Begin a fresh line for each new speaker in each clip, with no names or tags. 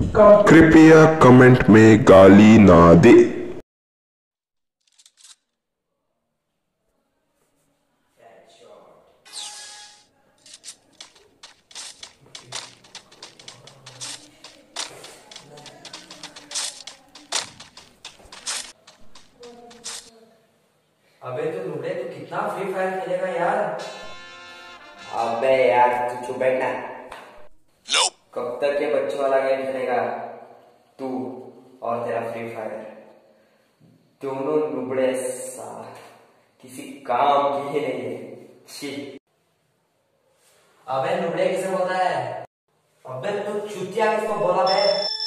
कृपया कमेंट में गाली ना दे।
अबे तो नुबड़े तू कितना फ्री फायर खेलेगा यार।
अबे यार तू चुप बैठना।
कब तक ये बच्चों वाला गेम खेलेगा तू और तेरा फ्री फायर। दोनों नुबड़े साथ किसी काम के नहीं है। छी। अबे नुबड़े किसे बोलता है। अबे तू चुतिया किसको बोला बे।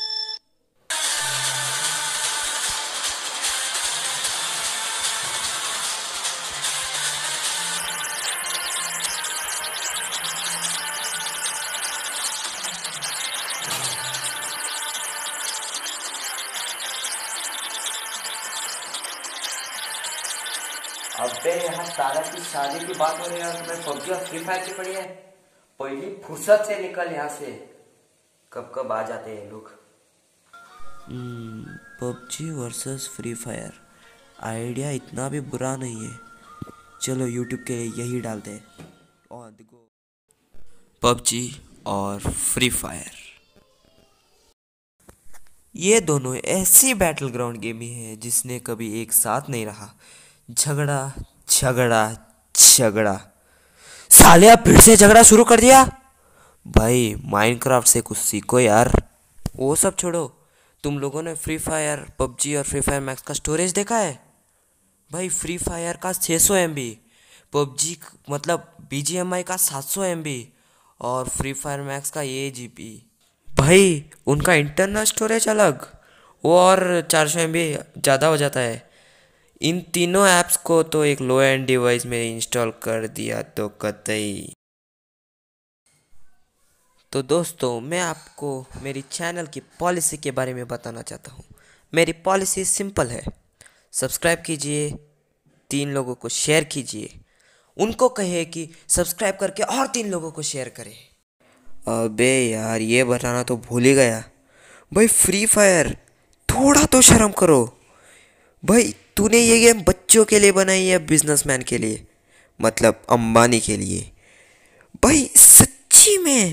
अबे यहाँ तारा की शादी की बात हो रही है और तुम्हें पबजी और फ्री फायर की पड़ी है। पहली फुर्सत से निकल यहाँ से। कब कब आ जाते हैं लोग।
PUBG versus free fire idea इतना भी बुरा नहीं है। चलो यूट्यूब के लिए यही डालते हैं और देखो पबजी और फ्री फायर। ये दोनों ऐसी बैटल ग्राउंड गेम ही है जिसने कभी एक साथ नहीं रहा। झगड़ा झगड़ा झगड़ा। सालिया फिर से झगड़ा शुरू कर दिया। भाई माइनक्राफ्ट से कुछ सीखो यार। वो सब छोड़ो, तुम लोगों ने फ्री फायर पबजी और फ्री फायर मैक्स का स्टोरेज देखा है। भाई फ्री फायर का 600 MB, पबजी मतलब BGMI का 700 MB और फ्री फायर मैक्स का 1 GB। भाई उनका इंटरनल स्टोरेज अलग, वो और 400 MB ज़्यादा हो जाता है। इन तीनों ऐप्स को तो एक लो एंड डिवाइस में इंस्टॉल कर दिया तो कतई। तो दोस्तों मैं आपको मेरी चैनल की पॉलिसी के बारे में बताना चाहता हूँ। मेरी पॉलिसी सिंपल है। सब्सक्राइब कीजिए, 3 लोगों को शेयर कीजिए, उनको कहे कि सब्सक्राइब करके और 3 लोगों को शेयर करें। अबे यार ये बताना तो भूल ही गया। भाई फ्री फायर थोड़ा तो शर्म करो। भाई तूने ये गेम बच्चों के लिए बनाई है, बिजनेसमैन के लिए, मतलब अंबानी के लिए। भाई सच्ची में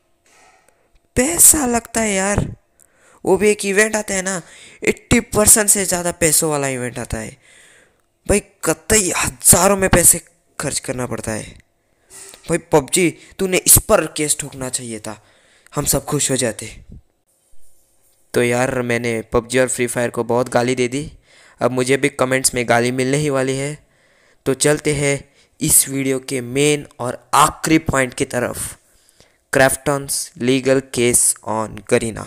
पैसा लगता है यार। वो भी एक इवेंट आता है ना, 80% से ज़्यादा पैसों वाला इवेंट आता है। भाई कतई हज़ारों में पैसे खर्च करना पड़ता है। भाई पबजी तूने इस पर केस ठोकना चाहिए था, हम सब खुश हो जाते। तो यार मैंने पबजी और फ्री फायर को बहुत गाली दे दी, अब मुझे भी कमेंट्स में गाली मिलने ही वाली है। तो चलते हैं इस वीडियो के मेन और आखिरी पॉइंट की तरफ। Krafton's legal case on Garena.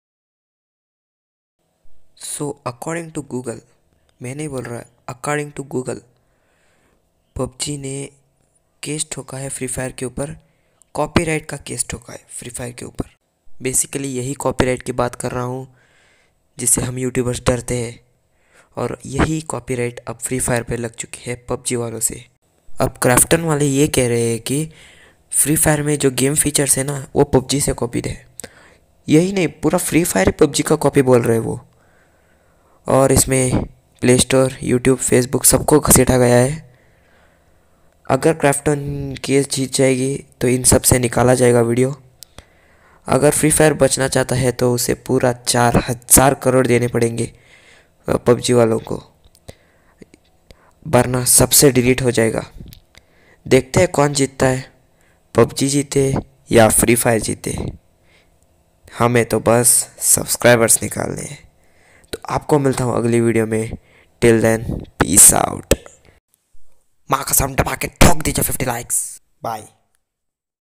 So according to Google, मैं नहीं बोल रहा, अकॉर्डिंग टू गूगल, पबजी ने केस ठोका है फ्री फायर के ऊपर। कॉपीराइट का केस ठोका है फ्री फायर के ऊपर। बेसिकली यही कॉपीराइट की बात कर रहा हूँ जिससे हम यूट्यूबर्स डरते हैं, और यही कॉपीराइट अब फ्री फायर पे लग चुकी है पबजी वालों से। अब क्राफ्टन वाले ये कह रहे हैं कि फ्री फायर में जो गेम फीचर्स है ना वो पबजी से कॉपीड है। यही नहीं, पूरा फ्री फायर पबजी का कॉपी बोल रहे हैं वो। और इसमें प्ले स्टोर, यूट्यूब, फेसबुक सबको घसीटा गया है। अगर क्राफ्टन केस जीत जाएगी तो इन सब से निकाला जाएगा वीडियो। अगर फ्री फायर बचना चाहता है तो उसे पूरा 4000 करोड़ देने पड़ेंगे पबजी वालों को, वरना सबसे डिलीट हो जाएगा। देखते हैं कौन जीतता है, पबजी जीते या फ्री फायर जीते। हमें तो बस सब्सक्राइबर्स निकालने हैं। तो आपको मिलता हूँ अगली वीडियो में। Till then peace out. माँ का साउंड दबा के ठोक दीजिए 50 लाइक्स। बाय।